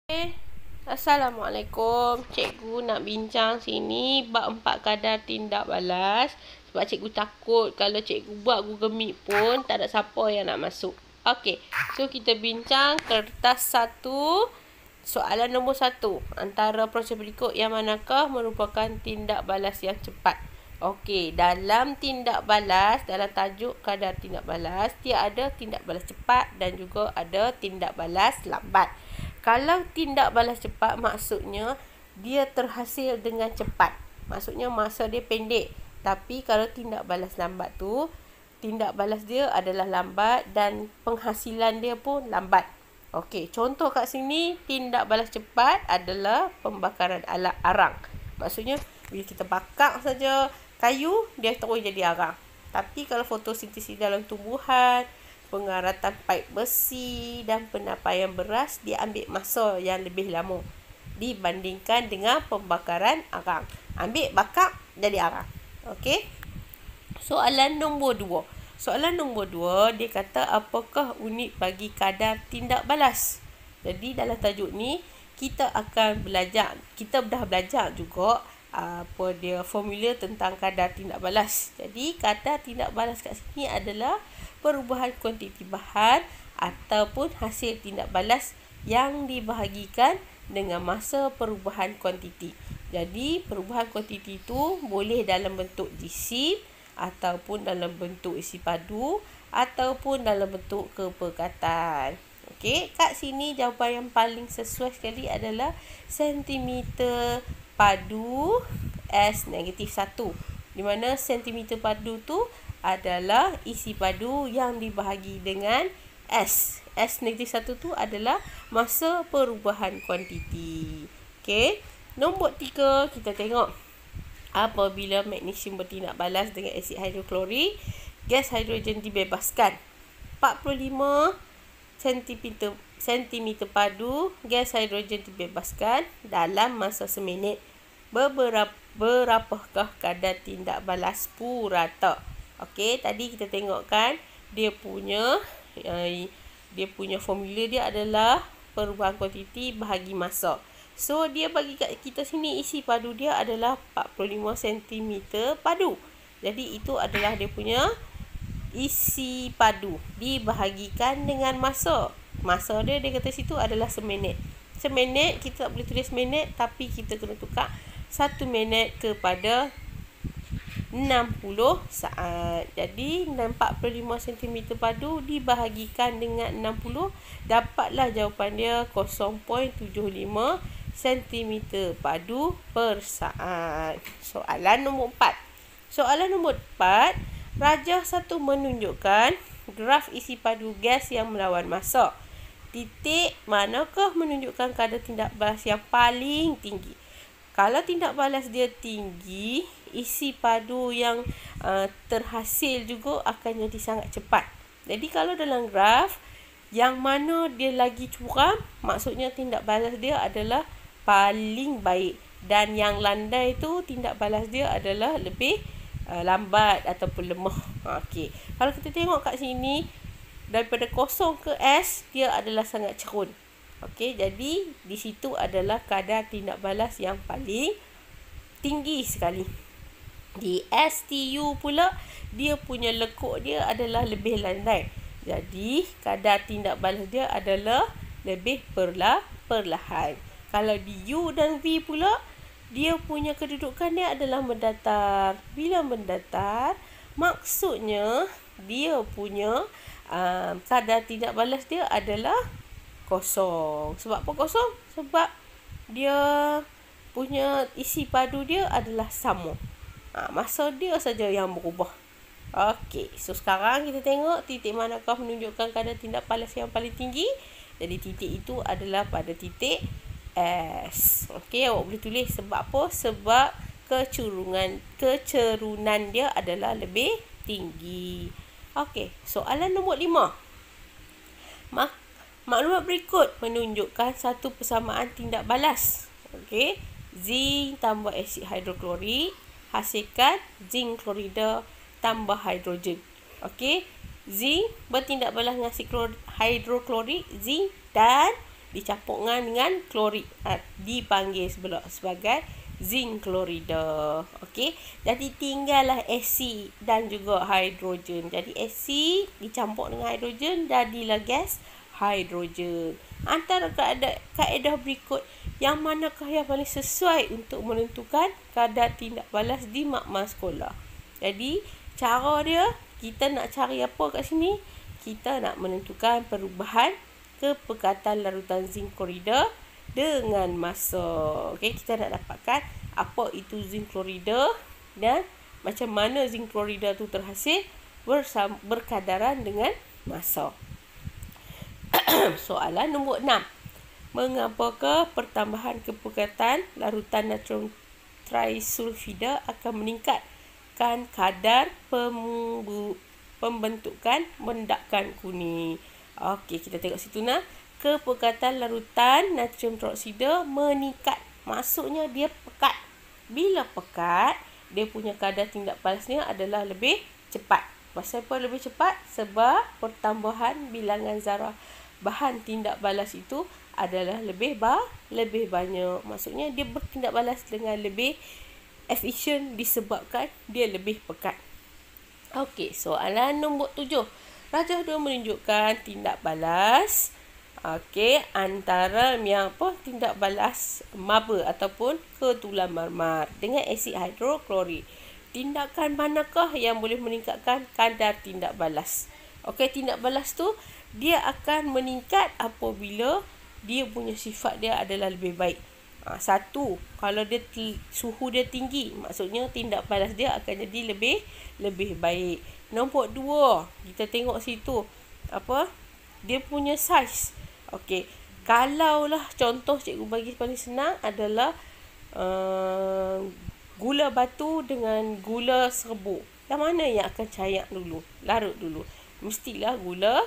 Assalamualaikum. Cikgu nak bincang sini bab 4 kadar tindak balas. Sebab cikgu takut kalau cikgu buat Google Meet pun tak ada siapa yang nak masuk. Okey. So kita bincang kertas 1. Soalan nombor 1. Antara proses berikut yang manakah merupakan tindak balas yang cepat? Okey, dalam tindak balas, dalam tajuk kadar tindak balas, dia ada tindak balas cepat dan juga ada tindak balas lambat. Kalau tindak balas cepat maksudnya dia terhasil dengan cepat. Maksudnya masa dia pendek. Tapi kalau tindak balas lambat tu, tindak balas dia adalah lambat dan penghasilan dia pun lambat. Okey, contoh kat sini tindak balas cepat adalah pembakaran arang. Maksudnya bila kita bakar saja kayu, dia terus jadi arang. Tapi kalau fotosintesis dalam tumbuhan, pengaratan paip besi dan penapaian beras, dia ambil masa yang lebih lama dibandingkan dengan pembakaran arang. Ambil bakar jadi arang. Okey. Soalan nombor 2. Soalan nombor 2, dia kata apakah unit bagi kadar tindak balas? Jadi dalam tajuk ni kita akan belajar, kita dah belajar juga apa dia formula tentang kadar tindak balas. Jadi kadar tindak balas kat sini adalah perubahan kuantiti bahan ataupun hasil tindak balas yang dibahagikan dengan masa perubahan kuantiti. Jadi perubahan kuantiti itu boleh dalam bentuk jisim ataupun dalam bentuk isi padu ataupun dalam bentuk kepekatan. Okey, kat sini jawapan yang paling sesuai sekali adalah sentimeter padu S-1, di mana sentimeter padu tu adalah isi padu yang dibahagi dengan S. S-1 tu adalah masa perubahan kuantiti. Okey. Nombor 3, kita tengok. Apabila magnesium bertindak balas dengan asid hidroklorik, gas hidrogen dibebaskan. 45 cm padu gas hidrogen dibebaskan dalam masa seminit. Berapakah kadar tindak balas purata? Okey, tadi kita tengok kan dia punya formula dia adalah perubahan kuantiti bahagi masa. So dia bagi kat kita sini isi padu dia adalah 45 cm padu. Jadi itu adalah dia punya isi padu dibahagikan dengan masa. Masa dia kata situ adalah seminit. Seminit kita tak boleh tulis minit, tapi kita kena tukar 1 minit kepada 60 saat. Jadi 45 cm padu dibahagikan dengan 60, dapatlah jawapan dia 0.75 cm padu per saat. Soalan nombor 4. Soalan nombor 4, rajah 1 menunjukkan graf isi padu gas yang melawan masa. Titik manakah menunjukkan kadar tindak balas yang paling tinggi? Kalau tindak balas dia tinggi, isi padu yang terhasil juga akan jadi sangat cepat. Jadi kalau dalam graf, yang mana dia lagi curam, maksudnya tindak balas dia adalah paling baik. Dan yang landai tu tindak balas dia adalah lebih lambat ataupun lemah. Okey. Kalau kita tengok kat sini, daripada 0 ke S, dia adalah sangat cerun. Okey, jadi di situ adalah kadar tindak balas yang paling tinggi sekali. Di STU pula, dia punya lekuk dia adalah lebih landai. Jadi kadar tindak balas dia adalah lebih perlahan. Kalau di U dan V pula, dia punya kedudukan dia adalah mendatar. Bila mendatar, maksudnya dia punya kadar tindak balas dia adalah kosong. Sebab apa kosong? Sebab dia punya isi padu dia adalah sama. Masa dia saja yang berubah. Okey, so sekarang kita tengok titik manakah menunjukkan kadar tindak balas yang paling tinggi. Jadi titik itu adalah pada titik S. Okey, awak boleh tulis sebab apa? Sebab kecerunan dia adalah lebih tinggi. Okey, soalan nombor 5. Maklumat berikut menunjukkan satu persamaan tindak balas. Okey, zinc tambah asid hidroklorik hasilkan zinc klorida tambah hidrogen. Okey, zinc bertindak balas dengan asid hidroklorik, zinc dan dicampur dengan klorid. Dipanggil sebagai zinc klorida. Okey. Jadi tinggallah asid dan juga hidrogen. Jadi asid dicampur dengan hidrogen jadilah gas hidrogen. Antara kaedah berikut, yang manakah yang paling sesuai untuk menentukan kadar tindak balas di makmal sekolah? Jadi cara dia, kita nak cari apa kat sini? Kita nak menentukan perubahan kepekatan larutan zinc klorida dengan masa. Okey, kita nak dapatkan apa itu zinc klorida dan macam mana zinc klorida tu terhasil berkadaran dengan masa. Soalan nombor 6. Mengapakah pertambahan kepekatan larutan natrium trisulfida akan meningkatkan kadar pembentukan mendakan kuning? Okey, kita tengok situ nah. Kepekatan larutan natrium trioksida meningkat. Maksudnya dia pekat. Bila pekat, dia punya kadar tindak balasnya adalah lebih cepat. Pasal apa lebih cepat? Sebab pertambahan bilangan zarah bahan tindak balas itu adalah lebih banyak. Maksudnya dia bertindak balas dengan lebih efisien disebabkan dia lebih pekat. Okey, soalan nombor 7. Rajah 2 menunjukkan tindak balas antara tindak balas maba ataupun ketulan marmar dengan asid hidroklorid. Tindakan manakah yang boleh meningkatkan kadar tindak balas? Okey, tindak balas tu dia akan meningkat apabila dia punya sifat dia adalah lebih baik. Satu, kalau dia suhu dia tinggi, maksudnya tindak balas dia akan jadi lebih baik. Nombor 2, kita tengok situ dia punya saiz. Okey, kalaulah contoh cikgu bagi paling senang adalah gula batu dengan gula serbuk. Yang mana yang akan cair dulu, larut dulu? Mestilah gula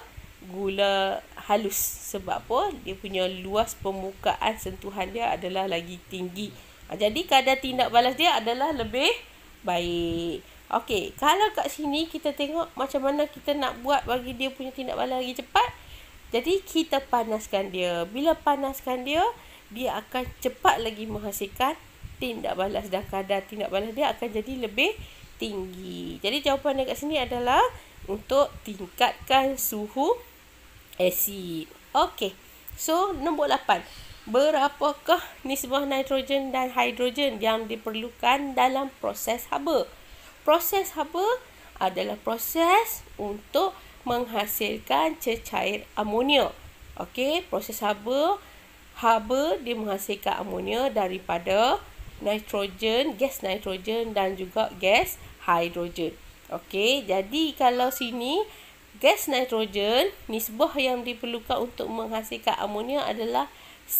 halus. Sebab apa? Dia punya luas permukaan sentuhan dia adalah lagi tinggi. Jadi kadar tindak balas dia adalah lebih baik. Okey, kalau kat sini kita tengok macam mana kita nak buat bagi dia punya tindak balas lagi cepat. Jadi kita panaskan dia. Bila panaskan dia, dia akan cepat lagi menghasilkan tindak balas dan kadar tindak balas dia akan jadi lebih tinggi. Jadi jawapan dekat sini adalah untuk tingkatkan suhu asid. Okey. So, nombor 8. Berapakah nisbah nitrogen dan hidrogen yang diperlukan dalam proses haba? Proses haba adalah proses untuk menghasilkan cecair amonia. Okey, proses haba dia menghasilkan amonia daripada nitrogen, gas nitrogen dan juga gas hidrogen. Okey, jadi kalau sini gas nitrogen, nisbah yang diperlukan untuk menghasilkan amonia adalah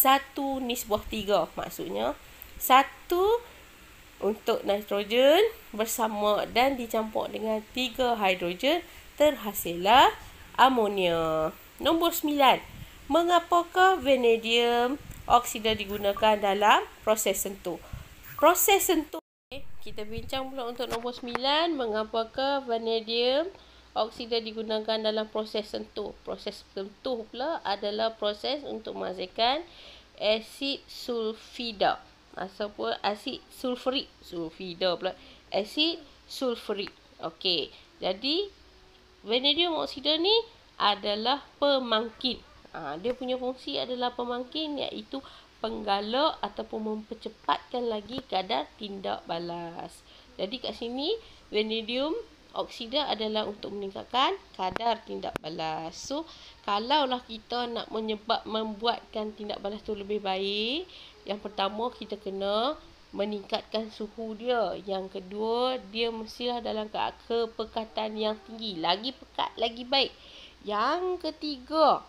1:3. Maksudnya 1 untuk nitrogen bersama dan dicampur dengan 3 hidrogen, terhasillah amonia. Nombor 9. Mengapakah vanadium oksida digunakan dalam proses sentuh? Proses sentuh. Kita bincang pula untuk nombor 9. Mengapakah vanadium oksida digunakan dalam proses sentuh? Proses sentuh pula adalah proses untuk menghasilkan asid sulfida. Ataupun asid sulfurik. Sulfida pula. Asid sulfurik. Okey. Jadi, vanadium oksida ni adalah pemangkin. Dia punya fungsi adalah pemangkin, iaitu penggalak ataupun mempercepatkan lagi kadar tindak balas. Jadi kat sini, vanadium oksida adalah untuk meningkatkan kadar tindak balas. So, kalaulah kita nak membuatkan tindak balas tu lebih baik, yang pertama kita kena meningkatkan suhu dia. Yang kedua, dia mestilah dalam kepekatan yang tinggi. Lagi pekat, lagi baik. Yang ketiga,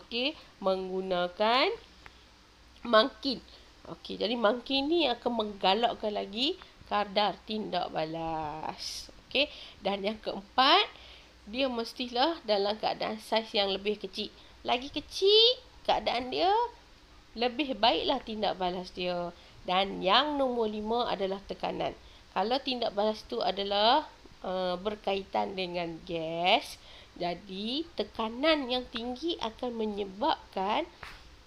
menggunakan mangkin. Jadi mangkin ni akan menggalakkan lagi kadar tindak balas. Dan yang keempat, dia mestilah dalam keadaan saiz yang lebih kecil. Lagi kecil, keadaan dia lebih baiklah tindak balas dia. Dan yang nombor 5 adalah tekanan. Kalau tindak balas tu adalah berkaitan dengan gas, jadi tekanan yang tinggi akan menyebabkan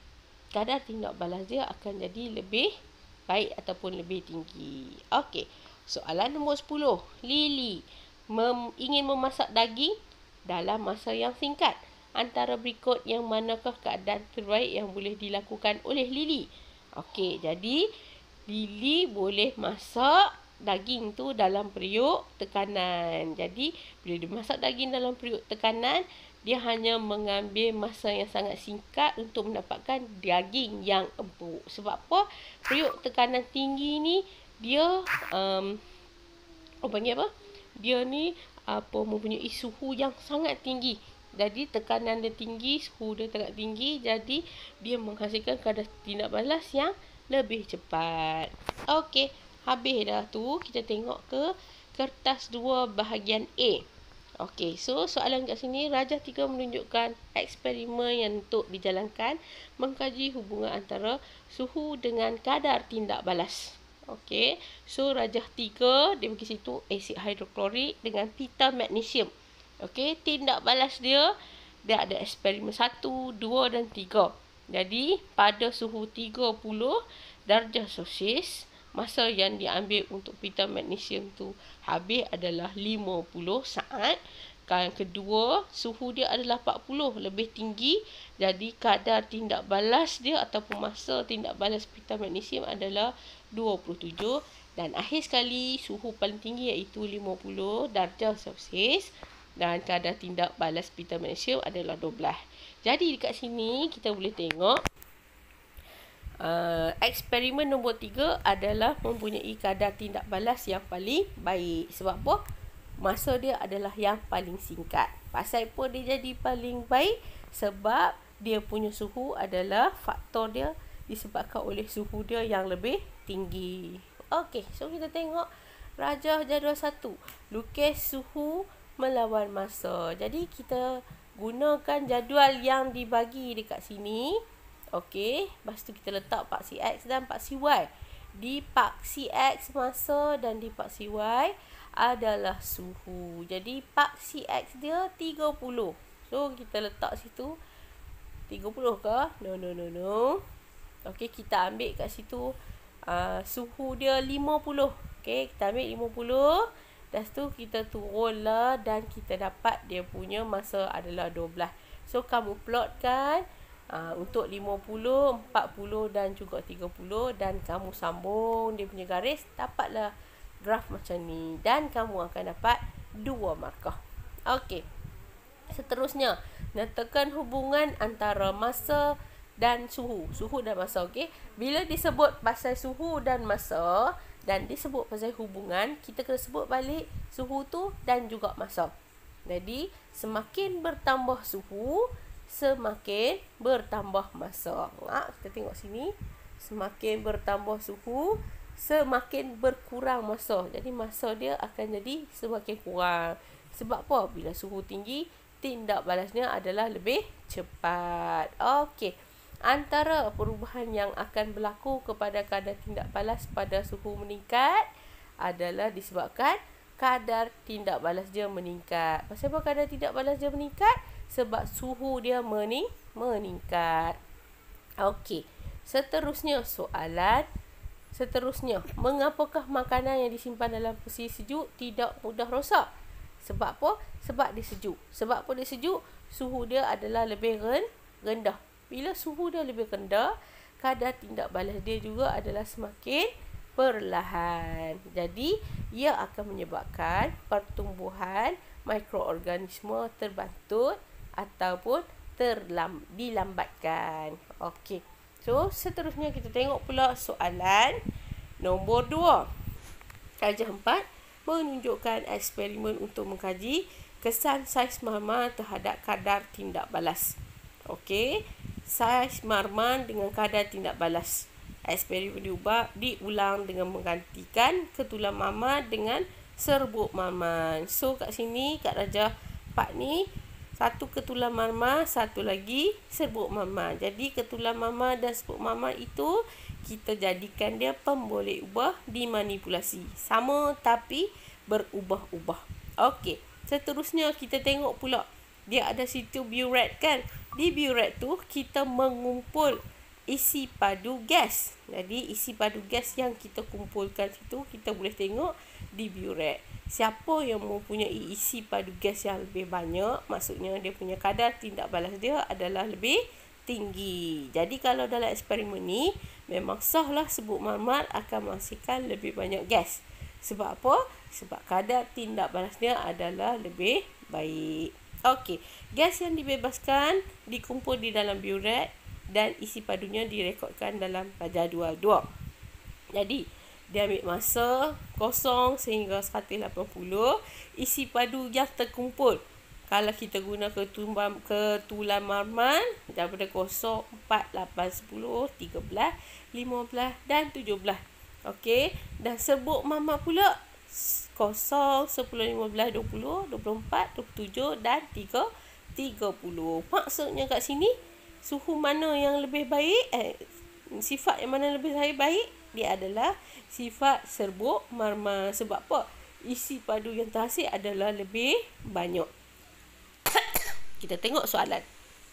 kadar tindak balas dia akan jadi lebih baik ataupun lebih tinggi. Okey. Soalan nombor 10. Lily ingin memasak daging dalam masa yang singkat. Antara berikut yang manakah keadaan terbaik yang boleh dilakukan oleh Lily? Okey, jadi Lily boleh masak daging tu dalam periuk tekanan. Jadi, bila dia masak daging dalam periuk tekanan, dia hanya mengambil masa yang sangat singkat untuk mendapatkan daging yang empuk. Sebab apa? Periuk tekanan tinggi ni, dia panggil apa? Dia ni mempunyai suhu yang sangat tinggi. Jadi tekanan dia tinggi, suhu dia sangat tinggi. Jadi dia menghasilkan kadar tindak balas yang lebih cepat. Okey, habis dah tu. Kita tengok ke kertas 2 bahagian A. Okey, so soalan kat sini, Rajah 3 menunjukkan eksperimen yang untuk dijalankan mengkaji hubungan antara suhu dengan kadar tindak balas. Okey, so Rajah 3 dia bagi situ asid hidroklorik dengan pita magnesium. Okey, tindak balas dia ada eksperimen 1, 2 dan 3. Jadi pada suhu 30 darjah Celsius, masa yang diambil untuk pita magnesium tu habis adalah 50 saat. Yang kedua, suhu dia adalah 40, lebih tinggi. Jadi kadar tindak balas dia ataupun masa tindak balas pita magnesium adalah 27. Dan akhir sekali, suhu paling tinggi iaitu 50 darjah Celsius. Dan kadar tindak balas pita magnesium adalah 12. Jadi dekat sini kita boleh tengok eksperimen nombor 3 adalah mempunyai kadar tindak balas yang paling baik. Sebab apa? Masa dia adalah yang paling singkat. Pasal apa dia jadi paling baik? Sebab dia punya suhu adalah faktor dia disebabkan oleh suhu dia yang lebih tinggi. Okey, so kita tengok Rajah jadual 1. Lukis suhu melawan masa. Jadi kita gunakan jadual yang dibagi dekat sini. Okey, lepas tu kita letak paksi X dan paksi Y. Di paksi X masa dan di paksi Y adalah suhu. Jadi paksi X dia 30. So kita letak situ 30 ke? No. Okey, kita ambil kat situ suhu dia 50. Okey, kita ambil 50. Lepas tu kita turunlah dan kita dapat dia punya masa adalah 12. So kamu plotkan untuk 50, 40 dan juga 30 dan kamu sambung dia punya garis, dapatlah graf macam ni dan kamu akan dapat 2 markah. Okey. Seterusnya, nyatakan hubungan antara masa dan suhu. Suhu dan masa, okey. Bila disebut pasal suhu dan masa dan disebut pasal hubungan, kita kena sebut balik suhu tu dan juga masa. Jadi, semakin bertambah suhu, semakin bertambah masa. Kita tengok sini. Semakin bertambah suhu, semakin berkurang masa. Jadi masa dia akan jadi semakin kurang. Sebab apa? Bila suhu tinggi, tindak balasnya adalah lebih cepat. Okey. Antara perubahan yang akan berlaku kepada kadar tindak balas pada suhu meningkat adalah disebabkan kadar tindak balas dia meningkat. Pasal apa kadar tindak balas dia meningkat? Sebab suhu dia meningkat. Okey. Seterusnya, mengapakah makanan yang disimpan dalam posisi sejuk tidak mudah rosak? Sebab apa? Sebab dia sejuk. Sebab apa dia sejuk? Suhu dia adalah lebih rendah. Bila suhu dia lebih rendah, kadar tindak balas dia juga adalah semakin perlahan. Jadi, ia akan menyebabkan pertumbuhan mikroorganisme terbantu ataupun dilambatkan. Okey. So, seterusnya kita tengok pula soalan nombor 2. Rajah 4 menunjukkan eksperimen untuk mengkaji kesan saiz marmar terhadap kadar tindak balas. Okey, saiz marmar dengan kadar tindak balas. Eksperimen diulang dengan menggantikan ketulan marmar dengan serbuk marmar. So, kat sini, kat Rajah 4 ni, satu ketulan marmar, satu lagi serbuk marmar. Jadi ketulan marmar dan serbuk marmar itu kita jadikan dia pemboleh ubah dimanipulasi. Sama tapi berubah-ubah. Okey. Seterusnya kita tengok pula. Dia ada situ burette kan. Di burette tu kita mengumpul isi padu gas. Jadi isi padu gas yang kita kumpulkan situ, kita boleh tengok di biuret. Siapa yang mempunyai isi padu gas yang lebih banyak, maksudnya dia punya kadar tindak balas dia adalah lebih tinggi. Jadi kalau dalam eksperimen ni memang sahlah sebut marmar akan menghasilkan lebih banyak gas. Sebab apa? Sebab kadar tindak balasnya adalah lebih baik. Okey, gas yang dibebaskan dikumpul di dalam biuret dan isi padunya direkodkan dalam jadual 2. Jadi, dia ambil masa kosong sehingga 180. Isi padu yang terkumpul, kalau kita guna ketulan marmar, daripada 0, 4, 8, 10, 13, 15 dan 17. Okey, dan serbuk marmar pula 0, 10, 15, 20, 24, 27 dan 30. Maksudnya kat sini, suhu mana yang lebih baik, sifat yang mana lebih baik, dia adalah sifat serbuk marmar. Sebab apa? Isi padu yang terhasil adalah lebih banyak. Kita tengok soalan.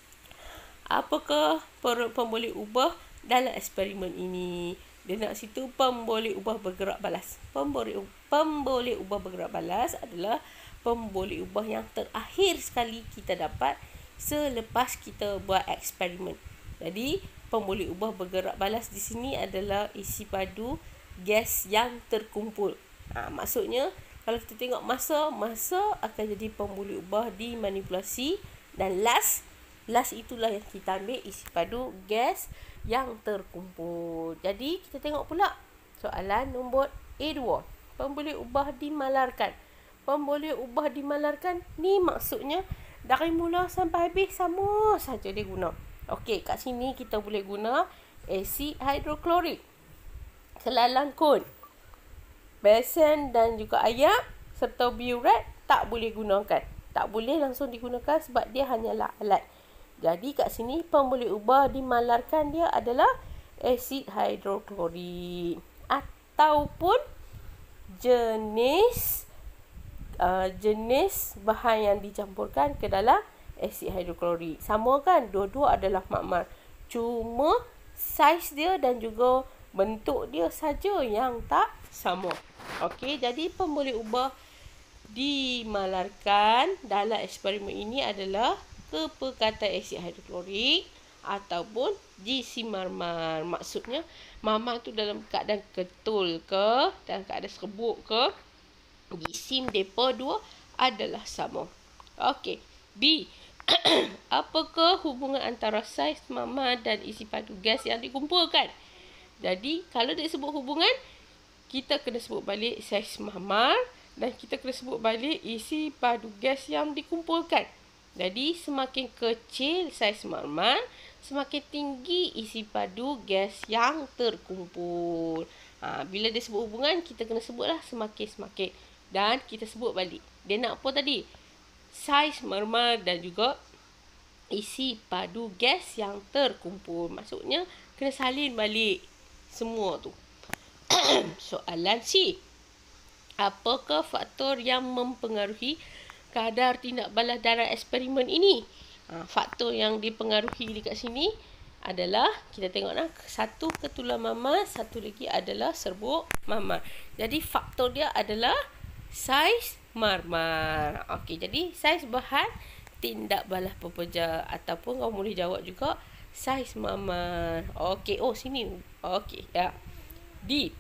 Apakah pemboleh ubah dalam eksperimen ini? Dia nak situ pemboleh ubah bergerak balas. Pemboleh ubah bergerak balas adalah pemboleh ubah yang terakhir sekali kita dapat selepas kita buat eksperimen. Jadi, pemboleh ubah bergerak balas di sini adalah isi padu gas yang terkumpul. Maksudnya, kalau kita tengok masa akan jadi pemboleh ubah dimanipulasi, dan last itulah yang kita ambil isi padu gas yang terkumpul. Jadi, kita tengok pula soalan nombor A2. Pemboleh ubah dimalarkan. Pemboleh ubah dimalarkan ni maksudnya dari mula sampai habis sama saja dia guna. Okey, kat sini kita boleh guna asid hidroklorik, selalang kon, besen dan juga air serta biuret tak boleh gunakan. Tak boleh langsung digunakan sebab dia hanyalah alat. Jadi kat sini pemboleh ubah dimalarkan dia adalah asid hidroklorik ataupun jenis bahan yang dicampurkan ke dalam asid hidroklorik. Sama kan? Dua-dua adalah marmar. Cuma saiz dia dan juga bentuk dia saja yang tak sama. Okey, jadi pemboleh ubah dimalarkan dalam eksperimen ini adalah kepekatan asid hidroklorik ataupun GC marmar. Maksudnya marmar tu dalam keadaan ketul ke, dalam keadaan serbuk ke, jisim depa dua adalah sama. Okey. B. Apakah hubungan antara saiz marmar dan isi padu gas yang dikumpulkan? Jadi, kalau dia sebut hubungan, kita kena sebut balik saiz marmar dan kita kena sebut balik isi padu gas yang dikumpulkan. Jadi, semakin kecil saiz marmar, semakin tinggi isi padu gas yang terkumpul. Bila dia sebut hubungan, kita kena sebutlah semakin-semakin. Dan kita sebut balik. Dia nak apa tadi? Saiz marmar dan juga isi padu gas yang terkumpul. Maksudnya, kena salin balik semua tu. Soalan C. Apakah faktor yang mempengaruhi kadar tindak balas dalam eksperimen ini? Faktor yang dipengaruhi dekat sini adalah, kita tengoklah, satu ketulan marmar, satu lagi adalah serbuk marmar. Jadi faktor dia adalah saiz marmar. Okey, jadi saiz bahan tindak balas pepeja, ataupun kau boleh jawab juga saiz marmar. Okey, sini. Okey, ya. D.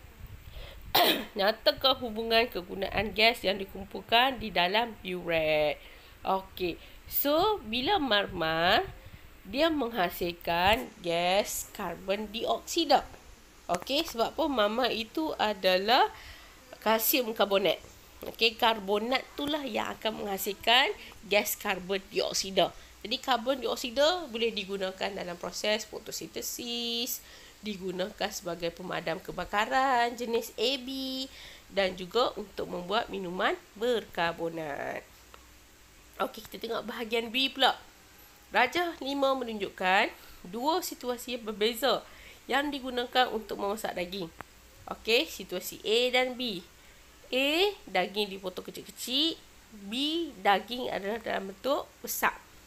Nyatakan hubungan kegunaan gas yang dikumpulkan di dalam biuret. Okey. So, bila marmar, dia menghasilkan gas karbon dioksida. Okey, sebab apa? Marmar itu adalah kalsium karbonat. Okey, karbonat itulah yang akan menghasilkan gas karbon dioksida. Jadi, karbon dioksida boleh digunakan dalam proses fotosintesis, digunakan sebagai pemadam kebakaran jenis AB dan juga untuk membuat minuman berkarbonat. Okey, kita tengok bahagian B pula. Rajah 5 menunjukkan dua situasi yang berbeza yang digunakan untuk memasak daging. Okey, situasi A dan B. A, daging dipotong kecil-kecil. B, daging adalah dalam bentuk besar.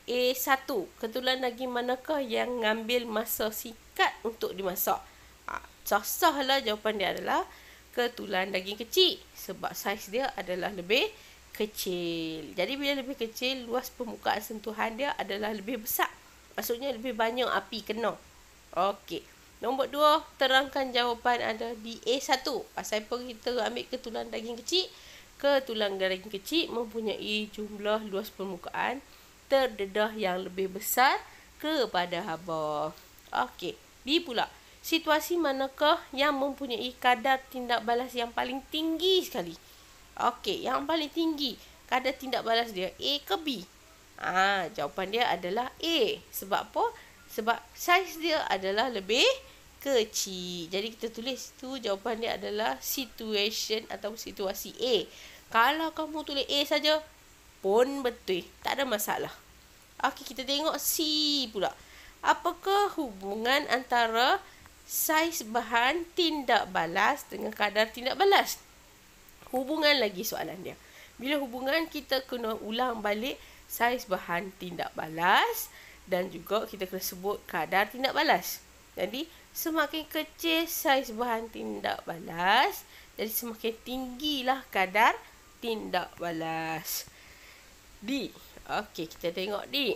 A1. Ketulan daging manakah yang mengambil masa singkat untuk dimasak? Sah-sahlah jawapan dia adalah ketulan daging kecil. Sebab saiz dia adalah lebih kecil. Jadi bila lebih kecil, luas permukaan sentuhan dia adalah lebih besar. Maksudnya lebih banyak api kena. Okey. Nombor 2, terangkan jawapan ada di A1. Pasal apa kita ambil ketulan daging kecil? Ketulan daging kecil mempunyai jumlah luas permukaan terdedah yang lebih besar kepada haba. Okey. B pula. Situasi manakah yang mempunyai kadar tindak balas yang paling tinggi sekali? Okey, yang paling tinggi kadar tindak balas dia A ke B? Jawapan dia adalah A. Sebab apa? Sebab saiz dia adalah lebih kecil. Jadi kita tulis tu jawapan dia adalah situation atau situasi A. Kalau kamu tulis A saja pun betul, tak ada masalah. Okey, kita tengok C pula. Apakah hubungan antara saiz bahan tindak balas dengan kadar tindak balas? Hubungan lagi soalan dia. Bila hubungan, kita kena ulang balik saiz bahan tindak balas dan juga kita kena sebut kadar tindak balas. Jadi, semakin kecil saiz bahan tindak balas, jadi semakin tinggilah kadar tindak balas. D. Okey, kita tengok D.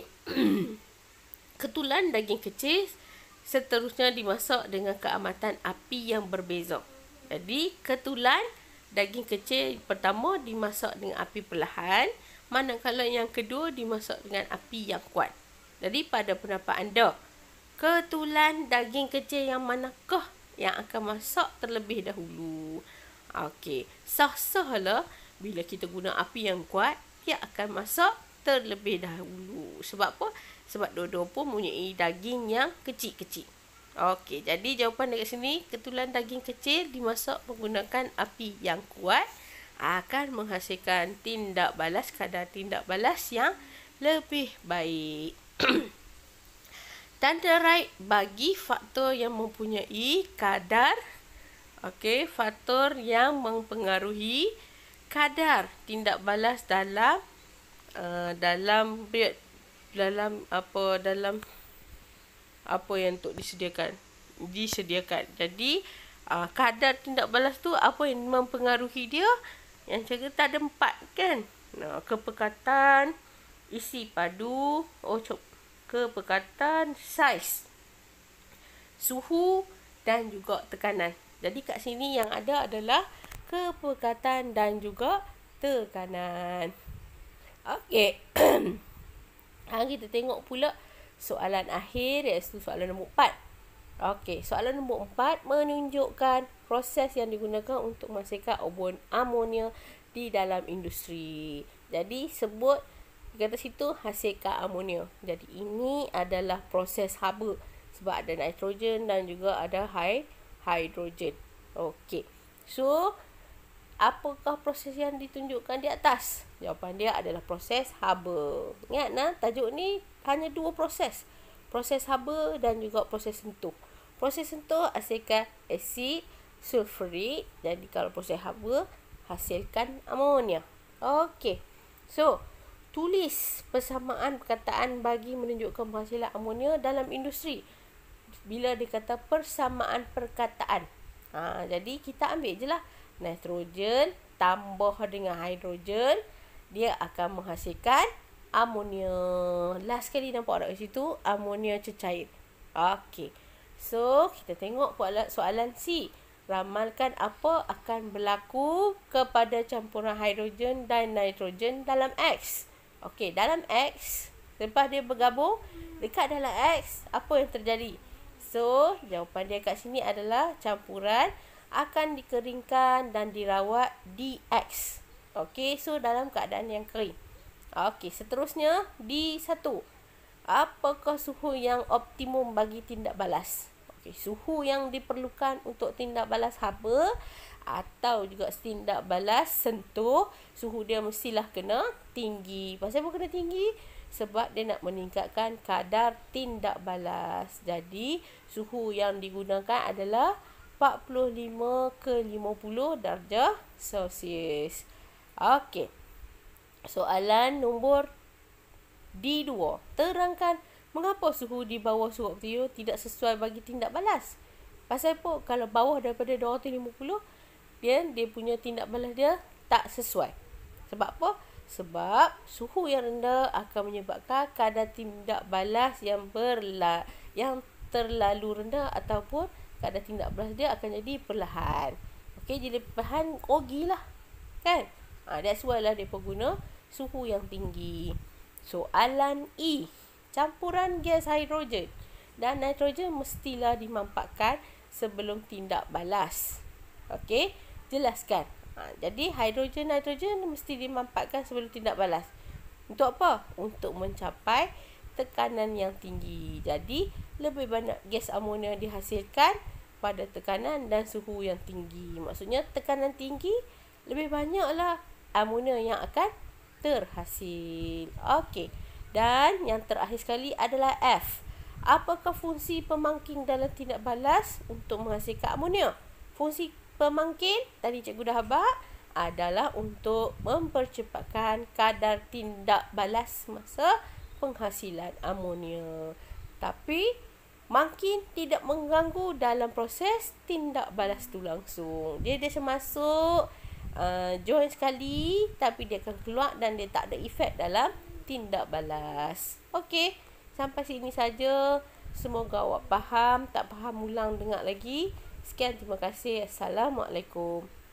Ketulan daging kecil seterusnya dimasak dengan keamatan api yang berbeza. Jadi, ketulan daging kecil pertama dimasak dengan api perlahan, manakala yang kedua dimasak dengan api yang kuat. Jadi, pada pendapat anda, ketulan daging kecil yang manakah yang akan masak terlebih dahulu? Okey, sah-sahlah bila kita guna api yang kuat, dia akan masak terlebih dahulu. Sebab apa? Sebab dua-dua pun mempunyai daging yang kecil-kecil. Okey, jadi jawapan dekat sini, ketulan daging kecil dimasak menggunakan api yang kuat akan menghasilkan tindak balas, kadar tindak balas yang lebih baik. Tanda right bagi faktor yang mempunyai kadar, faktor yang mempengaruhi kadar tindak balas dalam apa yang untuk disediakan. Jadi kadar tindak balas tu apa yang mempengaruhi dia? Yang cerita ada 4 kan? Kepekatan, isi padu, kepekatan, saiz, suhu dan juga tekanan. Jadi kat sini yang ada adalah kepekatan dan juga tekanan. Okey. Kita tengok pula soalan akhir, iaitu soalan nombor 4. Okey, soalan nombor 4 menunjukkan proses yang digunakan untuk menghasilkan amonia di dalam industri. Jadi sebut kata situ hasilkan amonia. Jadi ini adalah proses haba sebab ada nitrogen dan juga ada hidrogen. Okey. So apakah proses yang ditunjukkan di atas? Jawapan dia adalah proses haba. Ingat tajuk ni hanya 2 proses. Proses haba dan juga proses sentuh. Proses sentuh hasilkan asid sulfurik. Jadi kalau proses haba hasilkan amonia. Okey. So, tulis persamaan perkataan bagi menunjukkan penghasilan amonia dalam industri. Bila dikata persamaan perkataan. Jadi kita ambil je lah. Nitrogen tambah dengan hidrogen, dia akan menghasilkan amonia. Last sekali nampak tak kat situ? Amonia cecair. Okey. So, kita tengok soalan C. Ramalkan apa akan berlaku kepada campuran hidrogen dan nitrogen dalam X. Okey, dalam X, lepas dia bergabung, dekat dalam X, apa yang terjadi? So, jawapan dia kat sini adalah campuran akan dikeringkan dan dirawat di X. Okey, so dalam keadaan yang kering. Okey, seterusnya D1. Apakah suhu yang optimum bagi tindak balas? Okey, suhu yang diperlukan untuk tindak balas haba atau juga tindak balas sentuh, suhu dia mestilah kena tinggi. Pasal apa kena tinggi? Sebab dia nak meningkatkan kadar tindak balas. Jadi, suhu yang digunakan adalah 45 ke 50 darjah Celsius. Okey. Soalan nombor D2. Terangkan mengapa suhu di bawah suhu optimum tidak sesuai bagi tindak balas. Pasal apa? Kalau bawah daripada 250, dia punya tindak balas dia tak sesuai. Sebab apa? Sebab suhu yang rendah akan menyebabkan kadar tindak balas yang terlalu rendah ataupun kadar tindak balas dia akan jadi perlahan. Okey, jadi perlahan rugi lah. Kan? That's why lah mereka guna suhu yang tinggi. Soalan E. Campuran gas hidrogen dan nitrogen mestilah dimampakkan sebelum tindak balas. Okey, jelaskan. Jadi hidrogen, nitrogen mesti dimampakkan sebelum tindak balas. Untuk apa? Untuk mencapai tekanan yang tinggi. Jadi lebih banyak gas amonia dihasilkan pada tekanan dan suhu yang tinggi. Maksudnya tekanan tinggi, lebih banyaklah amonia yang akan terhasil. Okey. Dan yang terakhir sekali adalah F. Apakah fungsi pemangking dalam tindak balas untuk menghasilkan amonia? Fungsi pemangkin, tadi cikgu dah habaq, adalah untuk mempercepatkan kadar tindak balas masa penghasilan amonia. Tapi mangkin tidak mengganggu dalam proses tindak balas tu langsung. Dia macam masuk, join sekali, tapi dia akan keluar dan dia tak ada efek dalam tindak balas. Okey, sampai sini saja. Semoga awak faham. Tak faham ulang dengar lagi. Sekian, terima kasih. Assalamualaikum.